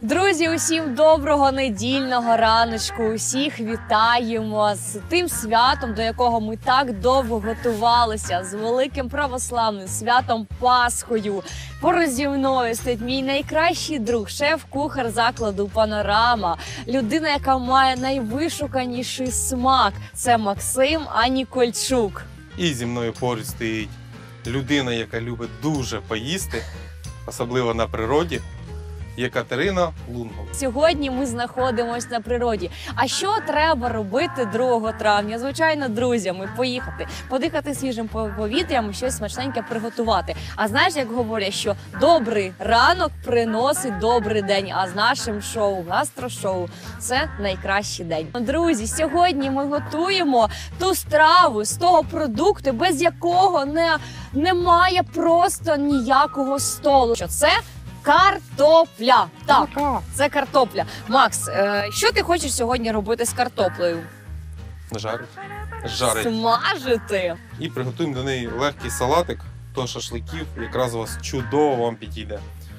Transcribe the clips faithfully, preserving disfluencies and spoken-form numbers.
Друзі, усім доброго недільного раночку. Усіх вітаємо з тим святом, до якого ми так довго готувалися, з великим православним святом Пасхою. Поруч зі мною стоїть мій найкращий друг, шеф-кухар закладу «Панорама», людина, яка має найвишуканіший смак. Це Максим Анікольчук. І зі мною поруч стоїть людина, яка любить дуже поїсти, особливо на природі. Є Катерина Лунгов. Сьогодні ми знаходимося на природі. А що треба робити другого травня? Звичайно, друзями поїхати, подихати свіжим повітрям, щось смачненьке приготувати. А знаєш, як говорять, що добрий ранок приносить добрий день, а з нашим шоу, гастрошоу, це найкращий день. Друзі, сьогодні ми готуємо ту страву з того продукту, без якого не, немає просто ніякого столу. Що це? Картопля. Так, це картопля. Макс, е, що ти хочеш сьогодні робити з картоплею? Жарить. Жарить. Смажити. І приготуємо до неї легкий салатик до шашликів. Якраз у вас чудово вам підійде.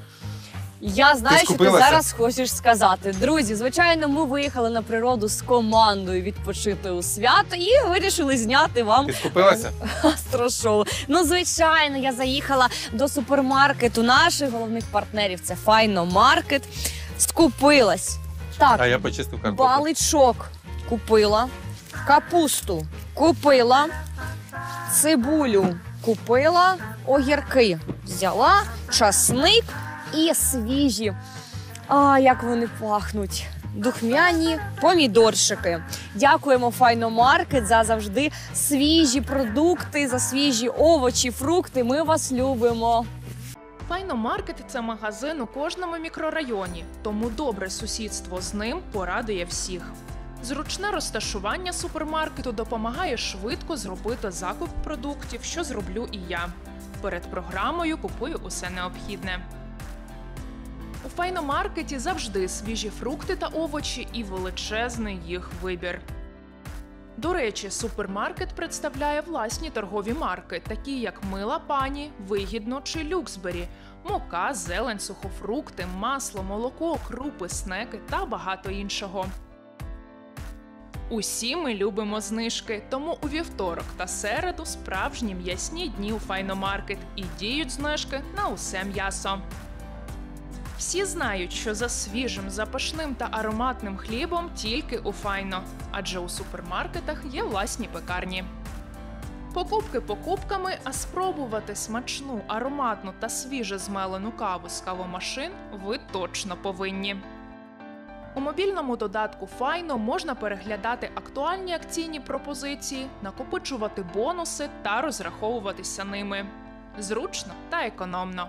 Я знаю, ти що ти зараз хочеш сказати. Друзі, звичайно, ми виїхали на природу з командою відпочити у свято і вирішили зняти вам Ти скупилася? гастрошоу. Ну, звичайно, я заїхала до супермаркету наших головних партнерів. Це Файномаркет. Скупилась. Так, А я почистив картоплю. баличок купила, капусту купила, цибулю купила, огірки взяла, часник і свіжі, а як вони пахнуть, духмяні помідорчики. Дякуємо Файномаркет за завжди свіжі продукти, за свіжі овочі, фрукти. Ми вас любимо. Файномаркет – це магазин у кожному мікрорайоні, тому добре сусідство з ним порадує всіх. Зручне розташування супермаркету допомагає швидко зробити закуп продуктів, що зроблю і я. Перед програмою купую усе необхідне. У Файномаркеті завжди свіжі фрукти та овочі і величезний їх вибір. До речі, супермаркет представляє власні торгові марки, такі як «Мила пані», «Вигідно» чи «Люксбері», мука, зелень, сухофрукти, масло, молоко, крупи, снеки та багато іншого. Усі ми любимо знижки, тому у вівторок та середу справжні м'ясні дні у Файномаркет і діють знижки на усе м'ясо. Всі знають, що за свіжим, запашним та ароматним хлібом тільки у Файно, адже у супермаркетах є власні пекарні. Покупки покупками, а спробувати смачну, ароматну та свіже змелену каву з кавомашин ви точно повинні. У мобільному додатку Файно можна переглядати актуальні акційні пропозиції, накопичувати бонуси та розраховуватися ними. Зручно та економно.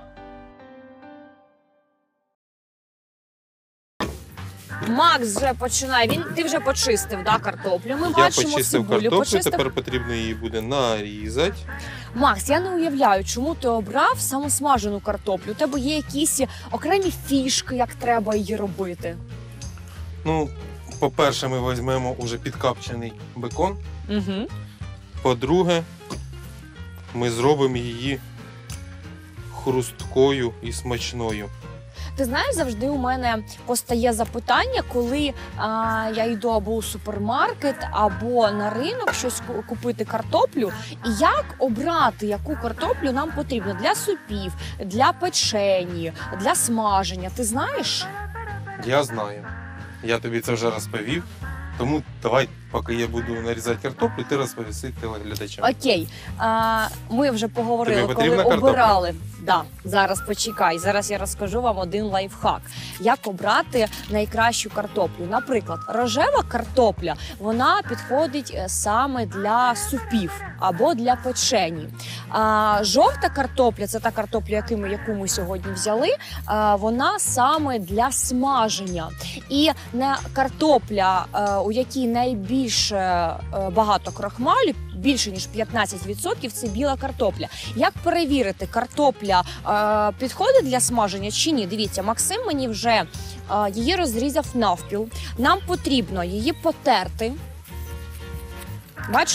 Макс вже починає. Він ти вже почистив, да, картоплю. Ми Я бачимо почистив цибулю. картоплю, Почистив. тепер потрібно її буде нарізати. Макс, я не уявляю, чому ти обрав самосмажену картоплю. У тебе є якісь окремі фішки, як треба її робити. Ну, по-перше, ми візьмемо уже підкапчений бекон. Угу. По-друге, ми зробимо її хрусткою і смачною. Ти знаєш, завжди у мене постає запитання, коли а, я йду або у супермаркет, або на ринок щось купити картоплю. І як обрати, яку картоплю нам потрібно для супів, для печені, для смаження. Ти знаєш? Я знаю. Я тобі це вже розповів. Тому давай, поки я буду нарізати картоплю, ти розповіси телеглядачам. Окей, а, ми вже поговорили, Тобі коли потрібна обирали. Да, зараз почекай, зараз я розкажу вам один лайфхак. Як обрати найкращу картоплю. Наприклад, рожева картопля, вона підходить саме для супів або для печені. А жовта картопля, це та картопля, яку ми, яку ми сьогодні взяли, а, вона саме для смаження. І на картопля, у якій найбільше багато крохмалю, більше ніж п'ятнадцять відсотків, це біла картопля. Як перевірити, картопля е, підходить для смаження чи ні? Дивіться, Максим мені вже е, її розрізав навпіл. Нам потрібно її потерти. Бачите?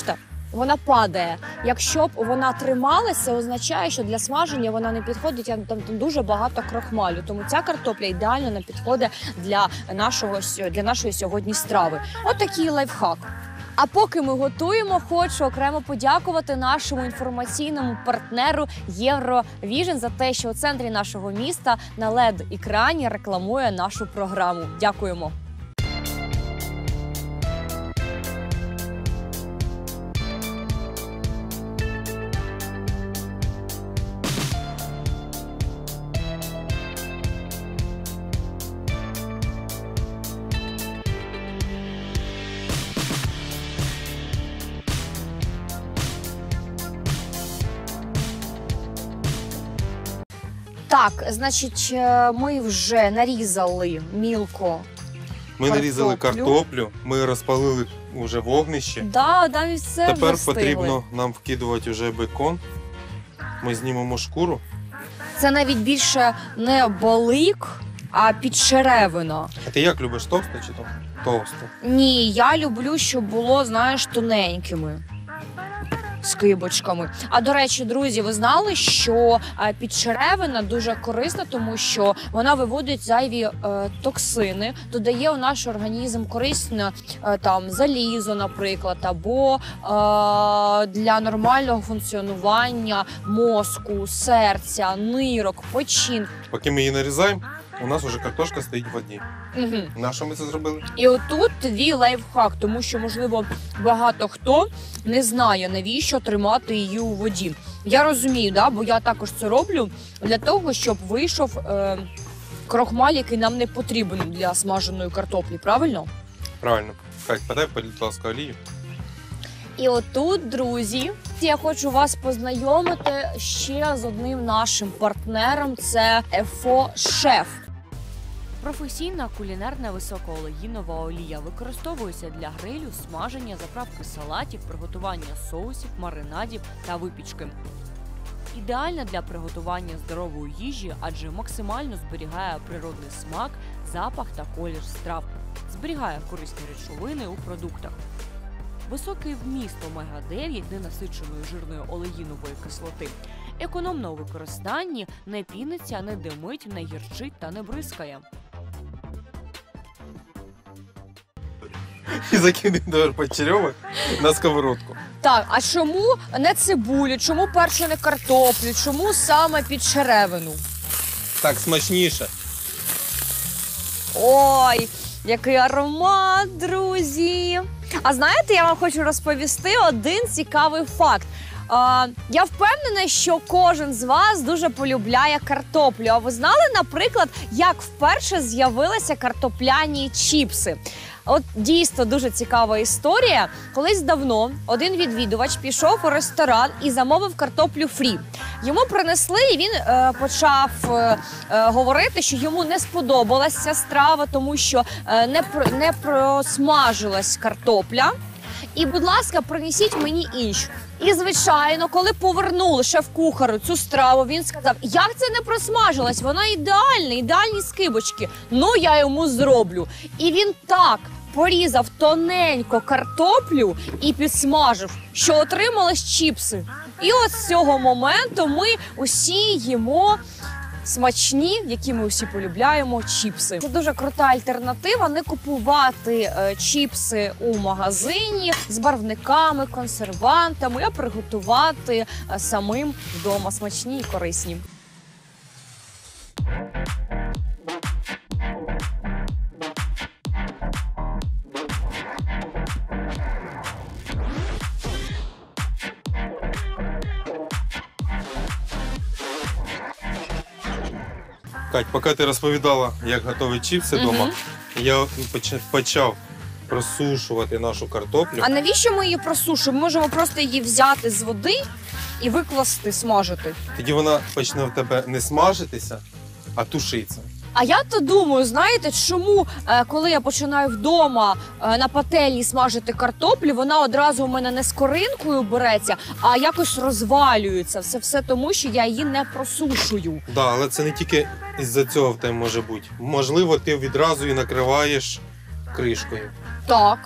вона падає. Якщо б вона трималася, це означає, що для смаження вона не підходить, а там, там дуже багато крохмалю. Тому ця картопля ідеально не підходить для нашого, для нашої сьогодні страви. От такий лайфхак. А поки ми готуємо, хочу окремо подякувати нашому інформаційному партнеру Євровіжн за те, що у центрі нашого міста на лед-екрані рекламує нашу програму. Дякуємо! Так, значить, ми вже нарізали мілко. Ми нарізали картоплю. картоплю, ми розпалили вже вогнище. Да, навіть все Тепер вже потрібно нам вкидувати вже бекон. Ми знімемо шкуру. Це навіть більше не балик, а підчеревина. А ти як любиш, товсто чи то? Товсто. Ні, я люблю, щоб було, знаєш, тоненькими. Скибочками. А до речі, друзі, ви знали, що підчеревина дуже корисна, тому що вона виводить зайві е, токсини, додає у наш організм корисне е, там залізо, наприклад, або е, для нормального функціонування мозку, серця, нирок, печінки. Поки ми її нарізаємо, у нас вже картошка стоїть в воді. Угу. На що ми це зробили? І отут твій лайфхак, тому що, можливо, багато хто не знає, навіщо тримати її у воді. Я розумію, да? Бо я також це роблю для того, щоб вийшов е, крохмаль, який нам не потрібен для смаженої картоплі, правильно? Правильно. Кать, подай, будь ласка, олію. І отут, друзі, я хочу вас познайомити ще з одним нашим партнером – це Ефо Шеф. Професійна кулінарна високоолеїнова олія використовується для грилю, смаження, заправки салатів, приготування соусів, маринадів та випічки. Ідеальна для приготування здорової їжі, адже максимально зберігає природний смак, запах та колір страв, зберігає корисні речовини у продуктах. Високий вміст омега дев'ять ненасиченої жирної олеїнової кислоти. Економно у використанні, не піниться, не димить, не гірчить та не бризкає. І закидаємо почерьовок на сковородку. Так, а чому не цибулю, чому перчене картоплю, чому саме підчеревину? Так смачніше. Ой, який аромат, друзі! А знаєте, я вам хочу розповісти один цікавий факт. А, я впевнена, що кожен з вас дуже полюбляє картоплю. А ви знали, наприклад, як вперше з'явилися картопляні чіпси? От дійсно дуже цікава історія. Колись давно один відвідувач пішов у ресторан і замовив картоплю фрі. Йому принесли, і він е, почав е, е, говорити, що йому не сподобалася ця страва, тому що е, не, не просмажилась картопля. І, будь ласка, принесіть мені іншу. І, звичайно, коли повернули шеф-кухару цю страву, він сказав, як це не просмажилась, вона ідеальна, ідеальні скибочки. Ну, я йому зроблю. І він так порізав тоненько картоплю і підсмажив, що отримались чіпси. І от з цього моменту ми усі їмо смачні, які ми всі полюбляємо, чіпси. Це дуже крута альтернатива не купувати е, чіпси у магазині з барвниками, консервантами, а приготувати е, самим вдома смачні і корисні. Кать, поки ти розповідала, як готові чіпси Мгм. вдома, я поч- почав просушувати нашу картоплю. А навіщо ми її просушуємо? Ми можемо просто її взяти з води і викласти, смажити. Тоді вона почне в тебе не смажитися, а тушитися. А я то думаю, знаєте, чому, е, коли я починаю вдома е, на пательні смажити картоплю, вона одразу у мене не скоринкою береться, а якось розвалюється. Все, все тому, що я її не просушую. Да, але це не тільки із-за цього в тебе може бути. Можливо, ти відразу і накриваєш кришкою. Так.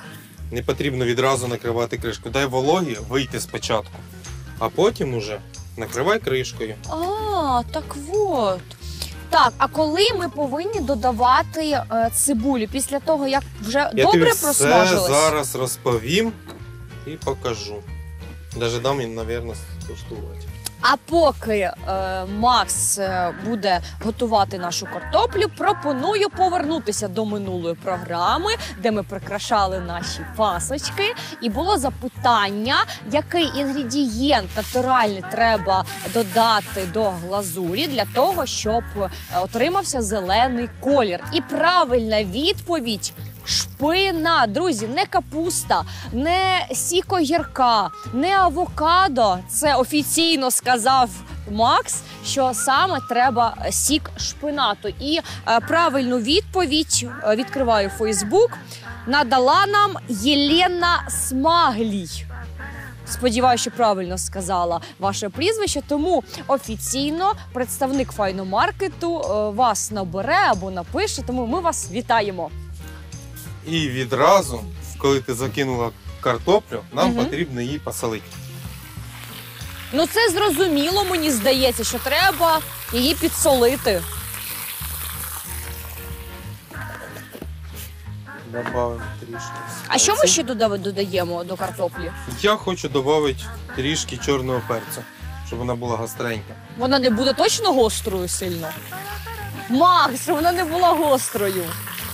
Не потрібно відразу накривати кришку. Дай вологі вийти спочатку, а потім уже накривай кришкою. А, так от. Так, а коли ми повинні додавати е, цибулю? Після того, як вже Я добре тобі все просмажилось? зараз розповім і покажу. Даже дам їм, мабуть, скуштувати. А поки е, Макс е, буде готувати нашу картоплю, пропоную повернутися до минулої програми, де ми прикрашали наші пасочки. І було запитання, який інгредієнт натуральний треба додати до глазурі для того, щоб е, отримався зелений колір. І правильна відповідь – шпинат. Друзі, не капуста, не сік огірка, не авокадо. Це офіційно сказав Макс, що саме треба сік шпинату. І е, правильну відповідь, е, відкриваю Фейсбук, надала нам Єлена Смаглій. Сподіваюся, що правильно сказала ваше прізвище, тому офіційно представник файномаркету е, вас набере або напише, тому ми вас вітаємо. І відразу, коли ти закинула картоплю, нам Мгм. потрібно її посолити. Ну це зрозуміло, мені здається, що треба її підсолити. Добавимо трішки. А що ми спецій. ще дода- додаємо до картоплі? Я хочу додати трішки чорного перцю, щоб вона була гостренька. Вона не буде точно гострою сильно? Макс, щоб вона не була гострою.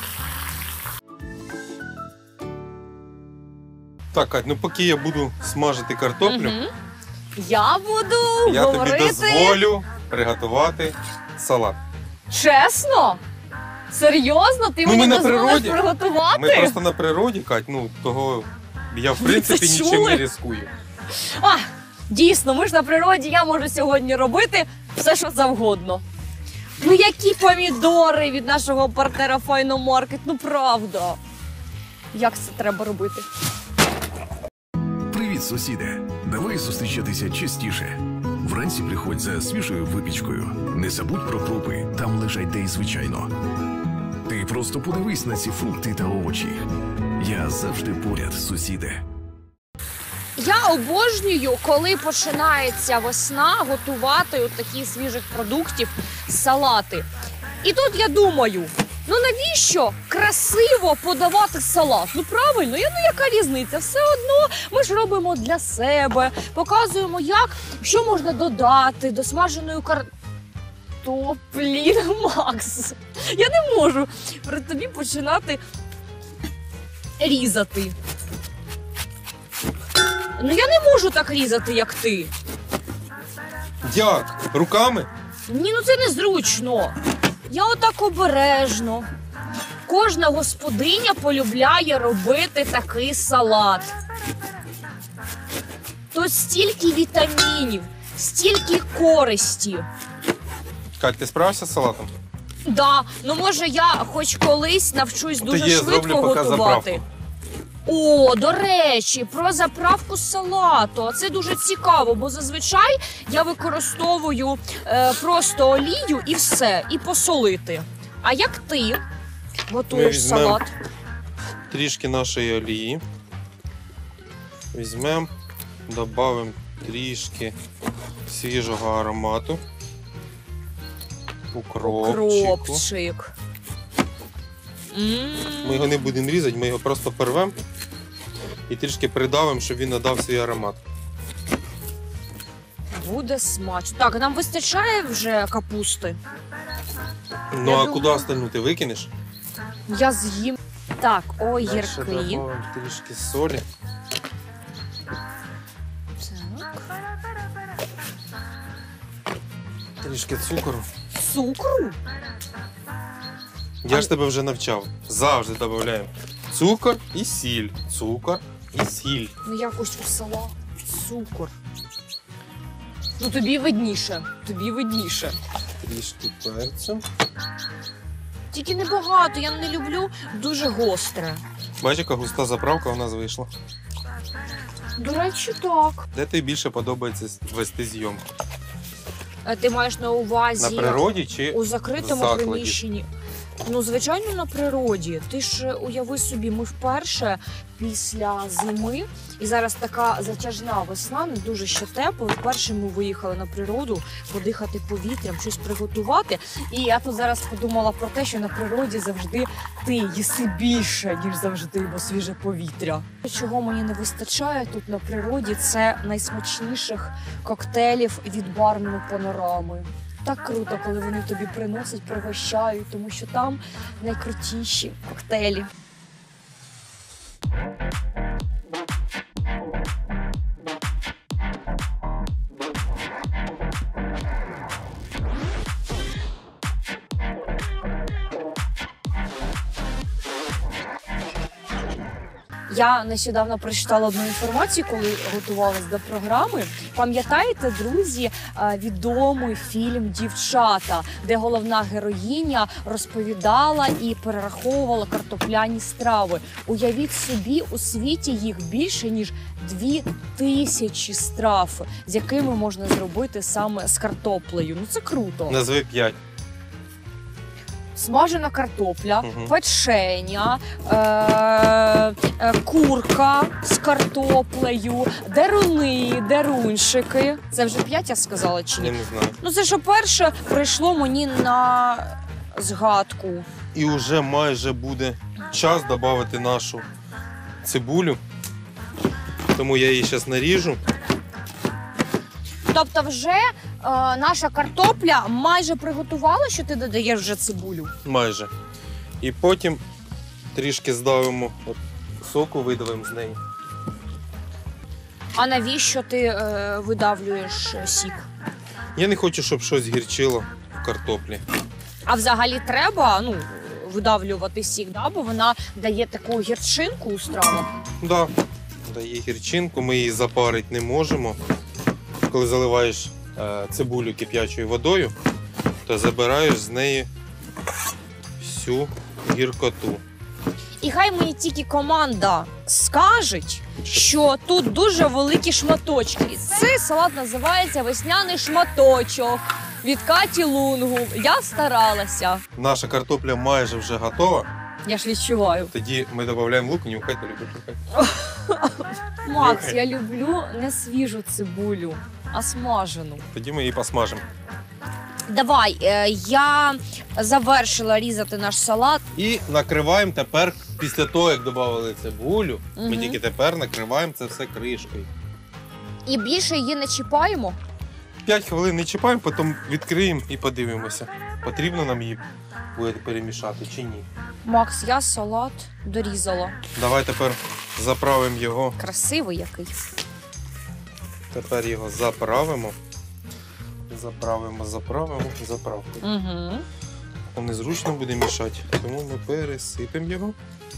Так, Кать, ну поки я буду смажити картоплю, Мгм. Я буду я тобі говорити дозволю приготувати салат. чесно? Серйозно? Ти Ну, ми мені на дозволиш природі. приготувати? Ми просто на природі, Кать, ну того я в Ви принципі це нічим чули? не ризикую. А, дійсно, ми ж на природі, я можу сьогодні робити все, що завгодно. Ну які помідори від нашого партнера Файномаркет, ну правда. Як це треба робити? Привіт, сусіде. Давай зустрічатися частіше. Вранці приходь за свіжою випічкою. Не забудь про крупи, там лежать де й звичайно. Ти просто подивись на ці фрукти та овочі. Я завжди поряд, сусіде. Я обожнюю, коли починається весна, готувати от такі свіжих продуктів, салати. І тут я думаю, ну навіщо красиво подавати салат? Ну правильно, я, ну яка різниця? Все одно ми ж робимо для себе, показуємо, як, що можна додати до смаженої картоплі. Макс, я не можу при тобі починати різати. Ну я не можу так різати, як ти. Як? Руками? Ні, ну це незручно. Я отак обережно. Кожна господиня полюбляє робити такий салат. Тут стільки вітамінів, стільки користі. Кать, ти справишся з салатом? Да, ну може я хоч колись навчусь дуже Тоді я швидко зроблю поки готувати. заправку. О, до речі, про заправку салату. Це дуже цікаво, бо зазвичай я використовую е, просто олію і все, і посолити. А як ти Ми готуєш візьмемо салат? Трішки нашої олії. Візьмемо, додамо трішки свіжого аромату. Укропчику. Кропчик. М. Ми його не будемо різати, ми його просто порвемо і трішки придавимо, щоб він надав свій аромат. Буде смачно. Так, нам вистачає вже капусти? Ну Я а думаю- куди остальну ти викинеш? Я з'їм. Так, Дальше огірки. додамо трішки солі. Так. Трішки цукру. Цукру? Я А- ж тебе вже навчав. Завжди додаємо цукор і сіль. Цукор і сіль. Ну якось у села цукор. Ну тобі видніше, тобі видніше. Трішки перцю. Тільки небагато, я не люблю дуже гостре. Бачиш, яка густа заправка у нас вийшла. До речі, так. Де тобі більше подобається вести зйомку? А ти маєш на На увазі природі чи у закритому в закладі? приміщенні? Ну, звичайно, на природі. Ти ж уяви собі, ми вперше після зими, і зараз така затяжна весна, не дуже ще тепло. Вперше ми виїхали на природу подихати повітрям, щось приготувати. І я тут зараз подумала про те, що на природі завжди ти їси більше, ніж завжди, бо свіже повітря. Чого мені не вистачає тут на природі, це найсмачніших коктейлів від барної панорами. Так круто, коли вони тобі приносять, пригощають, тому що там найкрутіші коктейлі. Я нещодавно прочитала одну інформацію, коли готувалась до програми. Пам'ятаєте, друзі, відомий фільм «Дівчата», де головна героїня розповідала і перераховувала картопляні страви. Уявіть собі, у світі їх більше, ніж дві тисячі страв, з якими можна зробити саме з картоплею. Ну це круто. Назви п'ять. Смажена картопля, Угу. печеня, е- е- курка з картоплею, деруни, дерунчики. Це вже п'ять я сказала чи Я ні? не знаю. Ну це що перше прийшло мені на згадку. І вже майже буде час додати нашу цибулю. Тому я її зараз наріжу. Тобто вже е- наша картопля майже приготувала, що ти додаєш вже цибулю? Майже. І потім трішки здавимо от, соку, видавимо з неї. А навіщо ти е- видавлюєш сік? Я не хочу, щоб щось гірчило в картоплі. А взагалі треба, ну, видавлювати сік, да? Бо вона дає таку гірчинку у стравах. Да, дає гірчинку, ми її запарити не можемо. Коли заливаєш е, цибулю кип'ячою водою, то забираєш з неї всю гіркоту. І хай мені тільки команда скаже, що тут дуже великі шматочки. І цей салат називається «Весняний шматочок» від Каті Лунгу. Я старалася. Наша картопля майже вже готова. Я ж відчуваю. Тоді ми додаємо лук, нюхай, то любиш нюхай. Макс, я люблю не свіжу цибулю, а смажену. Тоді ми її посмажимо. Давай, е, я завершила різати наш салат. І накриваємо тепер, після того, як додали цибулю, ми Мгм. тільки тепер накриваємо це все кришкою. І більше її не чіпаємо. П'ять хвилин не чіпаємо, потім відкриємо і подивимося, потрібно нам її буде перемішати чи ні. Макс, я салат дорізала. Давай тепер заправимо його. Красивий який. Тепер його заправимо. Заправимо, заправимо, заправкою. Угу. Незручно буде мішати, тому ми пересипемо його.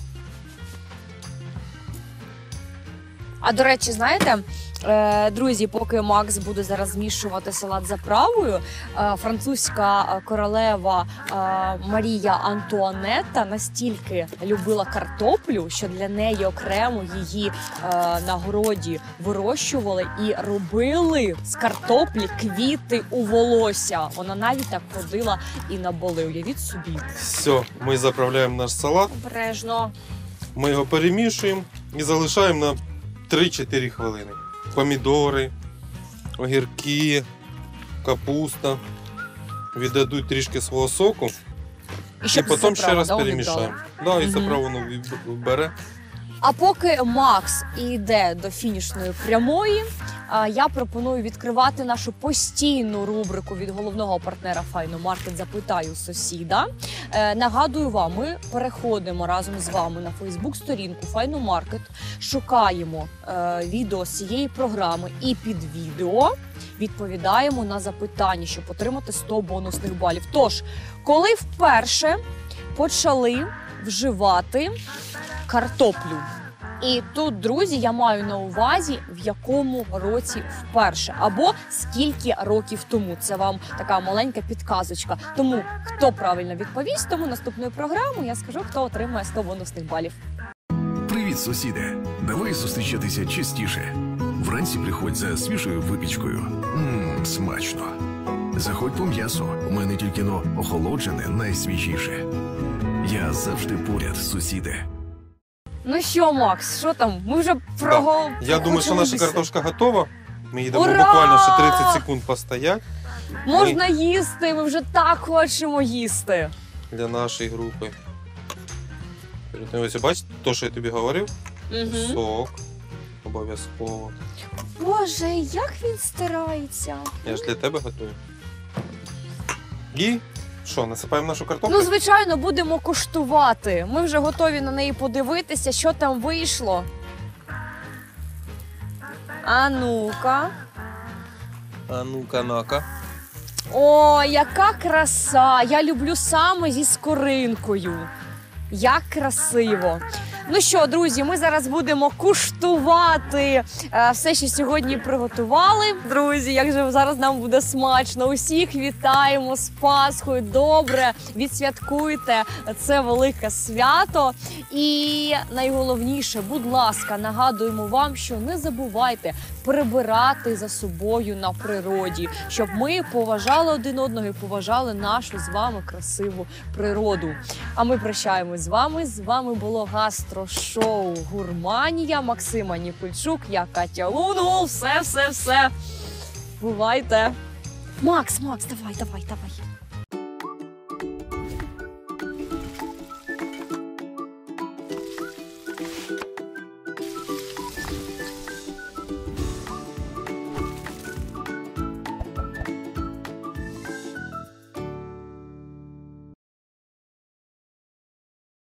А до речі, знаєте, е, друзі, поки Макс буде зараз змішувати салат заправою, е, французька королева е, Марія Антуанетта настільки любила картоплю, що для неї окремо її е, на городі вирощували і робили з картоплі квіти у волосся. Вона навіть так ходила і на боли. Уявіть собі. Все, ми заправляємо наш салат, Обережно. ми його перемішуємо і залишаємо на три-чотири хвилини. Помідори, огірки, капуста віддадуть трішки свого соку. І, І щоб потім ще заправа, раз да, перемішаємо. увібрала. Да, і Мгм. заправу воно вбере. А поки Макс йде до фінішної прямої, а, я пропоную відкривати нашу постійну рубрику від головного партнера «Файномаркет. Запитаю сусіда». Е, нагадую вам, ми переходимо разом з вами на Фейсбук-сторінку «Файномаркет», шукаємо е, відео з цієї програми і під відео відповідаємо на запитання, щоб отримати сто бонусних балів. Тож, коли вперше почали вживати картоплю? І тут, друзі, я маю на увазі, в якому році вперше, або скільки років тому. Це вам така маленька підказочка. Тому, хто правильно відповість, тому наступною програмою я скажу, хто отримає сто бонусних балів. Привіт, сусіде! Давай зустрічатися частіше. Вранці приходь за свіжою випічкою. Ммм, смачно. Заходь по м'ясо. У мене тільки но охолоджене найсвіжіше. Я завжди поряд, сусіде. Ну що, Макс, що там? Ми вже прого... Я думаю, що наша проходилися. картошка готова. Ми їдемо Ура! буквально ще тридцять секунд постоять Можна їсти, ми вже так хочемо їсти. для нашої групи. Ось, бачите, то, що я тобі говорив? Угу. Сок. Обов'язково. Боже, як він старається. Я ж для тебе готую. І що, насипаємо нашу картоплю? Ну, звичайно, будемо коштувати. Ми вже готові на неї подивитися, що там вийшло. А ну-ка. А ну-ка, на-ка. О, яка краса! Я люблю саме зі скоринкою. Як красиво! Ну що, друзі, ми зараз будемо куштувати е, все, що сьогодні приготували. Друзі, як же зараз нам буде смачно. Усіх вітаємо з Пасхою. Добре, відсвяткуйте це велике свято. І найголовніше, будь ласка, нагадуємо вам, що не забувайте прибирати за собою на природі, щоб ми поважали один одного і поважали нашу з вами красиву природу. А ми прощаємось з вами. З вами було гастрошоу «Гурманія». Максима Нікольчук, я Катя Лунгол. Все, все, все. Бувайте. Макс, Макс, давай, давай, давай.